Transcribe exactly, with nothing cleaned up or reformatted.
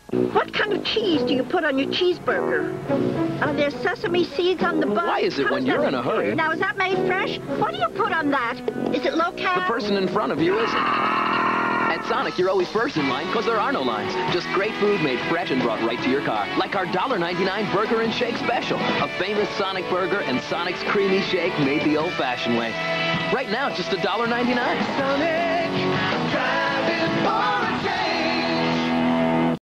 What kind of cheese do you put on your cheeseburger? Are there sesame seeds on the bun? Why is it How when does you're that in a hurry? appear? Now, is that made fresh? What do you put on that? Is it The low-carb? person in front of you isn't. At Sonic, you're always first in line because there are no lines. Just great food made fresh and brought right to your car. Like our one ninety-nine Burger and Shake Special. A famous Sonic burger and Sonic's creamy shake made the old-fashioned way. Right now, just one ninety-nine. Sonic, driving forward.